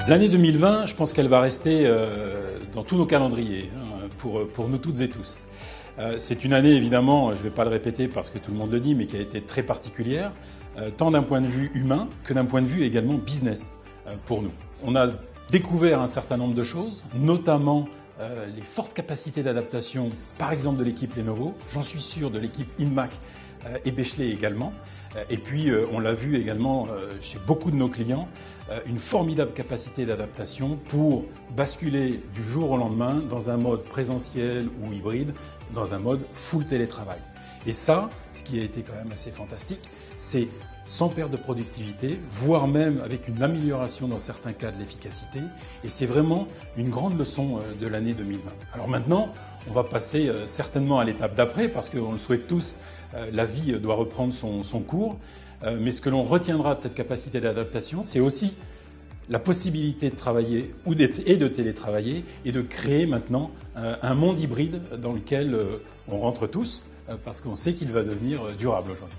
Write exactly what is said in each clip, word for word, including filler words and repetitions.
L'année deux mille vingt, je pense qu'elle va rester euh, dans tous nos calendriers, hein, pour, pour nous toutes et tous. Euh, c'est une année, évidemment, je ne vais pas le répéter parce que tout le monde le dit, mais qui a été très particulière, euh, tant d'un point de vue humain que d'un point de vue également business euh, pour nous. On a découvert un certain nombre de choses, notamment euh, les fortes capacités d'adaptation, par exemple de l'équipe Lenovo, j'en suis sûr de l'équipe Inmac euh, et Bechley également. Et puis, euh, on l'a vu également euh, chez beaucoup de nos clients, euh, une formidable capacité d'adaptation pour basculer du jour au lendemain dans un mode présentiel ou hybride, dans un mode full télétravail. Et ça, ce qui a été quand même assez fantastique, c'est sans perte de productivité, voire même avec une amélioration dans certains cas de l'efficacité. Et c'est vraiment une grande leçon euh, de l'année deux mille vingt. Alors maintenant, on va passer euh, certainement à l'étape d'après, parce qu'on le souhaite tous, euh, la vie doit reprendre son, son cours. Euh, mais ce que l'on retiendra de cette capacité d'adaptation, c'est aussi la possibilité de travailler ou de, et de télétravailler et de créer maintenant euh, un monde hybride dans lequel euh, on rentre tous, euh, parce qu'on sait qu'il va devenir euh, durable aujourd'hui.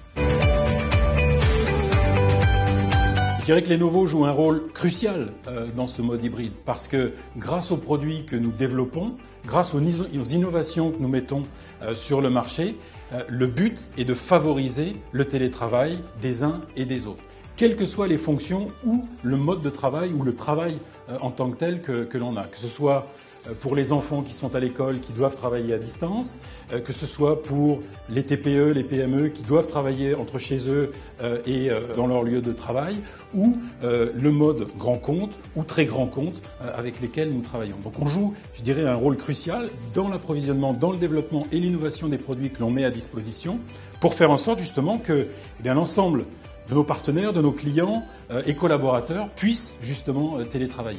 Je dirais que Lenovo joue un rôle crucial euh, dans ce mode hybride parce que grâce aux produits que nous développons, grâce aux, aux innovations que nous mettons euh, sur le marché, euh, le but est de favoriser le télétravail des uns et des autres, quelles que soient les fonctions ou le mode de travail ou le travail euh, en tant que tel que, que l'on a, que ce soit pour les enfants qui sont à l'école, qui doivent travailler à distance, euh, que ce soit pour les T P E, les P M E qui doivent travailler entre chez eux euh, et euh, dans leur lieu de travail, ou euh, le mode grand compte ou très grand compte euh, avec lesquels nous travaillons. Donc on joue, je dirais, un rôle crucial dans l'approvisionnement, dans le développement et l'innovation des produits que l'on met à disposition pour faire en sorte justement que eh bien, l'ensemble de nos partenaires, de nos clients euh, et collaborateurs puissent justement euh, télétravailler.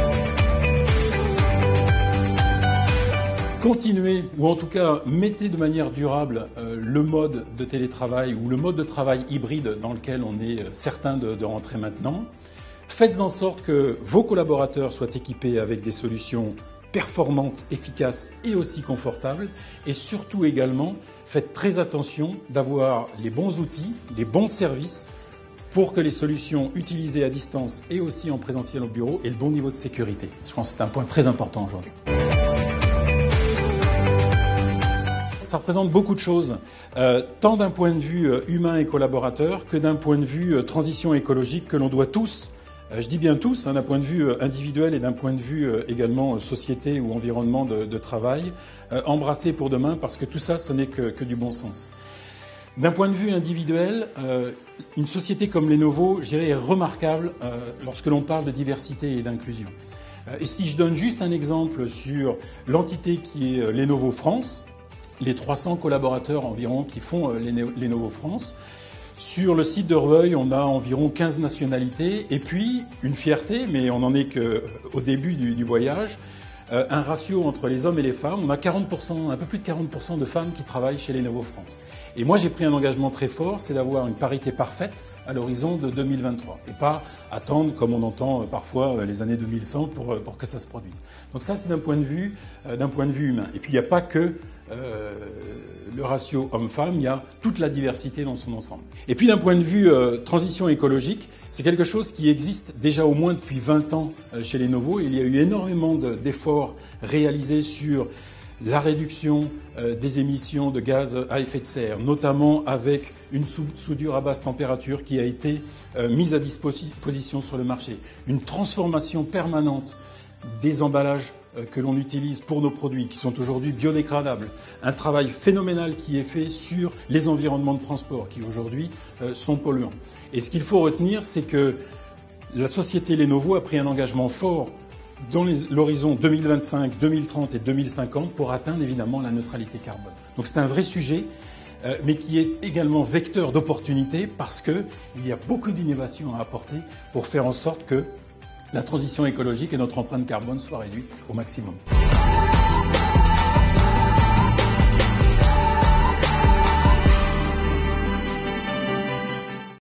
Continuez, ou en tout cas mettez de manière durable euh, le mode de télétravail ou le mode de travail hybride dans lequel on est euh, certain de, de rentrer maintenant. Faites en sorte que vos collaborateurs soient équipés avec des solutions performantes, efficaces et aussi confortables. Et surtout également, faites très attention d'avoir les bons outils, les bons services pour que les solutions utilisées à distance et aussi en présentiel au bureau aient le bon niveau de sécurité. Je pense que c'est un point très important aujourd'hui. Ça représente beaucoup de choses, euh, tant d'un point de vue euh, humain et collaborateur que d'un point de vue euh, transition écologique que l'on doit tous, euh, je dis bien tous, hein, d'un point de vue euh, individuel et d'un point de vue euh, également euh, société ou environnement de, de travail, euh, embrasser pour demain parce que tout ça, ce n'est que, que du bon sens. D'un point de vue individuel, euh, une société comme Lenovo, je dirais, est remarquable euh, lorsque l'on parle de diversité et d'inclusion. Euh, et si je donne juste un exemple sur l'entité qui est euh, Lenovo France, les trois cents collaborateurs environ qui font euh, Lenovo France. Sur le site de Rueil, on a environ quinze nationalités et puis une fierté, mais on n'en est qu'au début du, du voyage, euh, un ratio entre les hommes et les femmes. On a quarante pour cent, un peu plus de quarante pour cent de femmes qui travaillent chez Lenovo France. Et moi, j'ai pris un engagement très fort, c'est d'avoir une parité parfaite à l'horizon de deux mille vingt-trois et pas attendre, comme on entend parfois, les années deux mille cent pour, pour que ça se produise. Donc ça, c'est d'un point de vue, euh, d'un point de vue humain. Et puis, il n'y a pas que euh, le ratio homme-femme, il y a toute la diversité dans son ensemble. Et puis, d'un point de vue euh, transition écologique, c'est quelque chose qui existe déjà au moins depuis vingt ans euh, chez Lenovo. Il y a eu énormément d'efforts réalisés sur la réduction euh, des émissions de gaz à effet de serre, notamment avec une soudure à basse température qui a été euh, mise à disposition sur le marché, une transformation permanente des emballages euh, que l'on utilise pour nos produits qui sont aujourd'hui biodégradables, un travail phénoménal qui est fait sur les environnements de transport qui aujourd'hui euh, sont polluants. Et ce qu'il faut retenir, c'est que la société Lenovo a pris un engagement fort dans l'horizon deux mille vingt-cinq, deux mille trente et deux mille cinquante pour atteindre évidemment la neutralité carbone. Donc c'est un vrai sujet, euh, mais qui est également vecteur d'opportunités parce qu'il y a beaucoup d'innovations à apporter pour faire en sorte que la transition écologique et notre empreinte carbone soient réduites au maximum.